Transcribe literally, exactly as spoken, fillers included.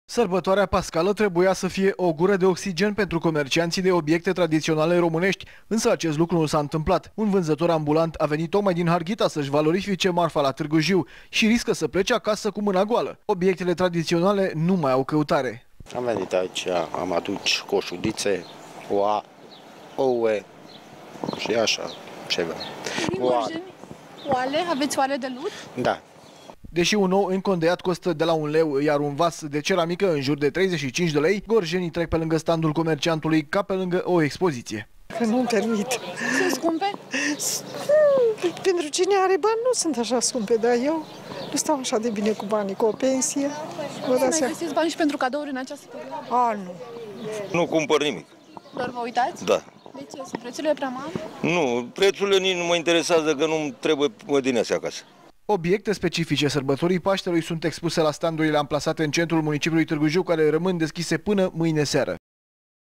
Sărbătoarea pascală trebuia să fie o gură de oxigen pentru comercianții de obiecte tradiționale românești, însă acest lucru nu s-a întâmplat. Un vânzător ambulant a venit tocmai din Harghita să-și valorifice marfa la Târgu Jiu și riscă să plece acasă cu mâna goală. Obiectele tradiționale nu mai au căutare. Am venit aici, am adus coșudițe, oa, ouă și așa ceva. Oale? Aveți oale de lut? Da. Deși un ou încondeiat costă de la un leu, iar un vas de ceramică în jur de treizeci și cinci de lei, gorjenii trec pe lângă standul comerciantului ca pe lângă o expoziție. Că nu-mi permit. Sunt scumpe? Pentru cine are bani nu sunt așa scumpe, dar eu nu stau așa de bine cu banii, cu o pensie. Să mai găsiți bani și pentru cadouri în această perioadă? A, nu. Nu cumpăr nimic. Doar vă uitați? Da. De ce? Sunt prețurile prea mari? Nu, prețurile nici nu mă interesează, că nu-mi trebuie mădinese acasă. Obiecte specifice sărbătorii Paștelui sunt expuse la standurile amplasate în centrul municipiului Târgu Jiu, care rămân deschise până mâine seară.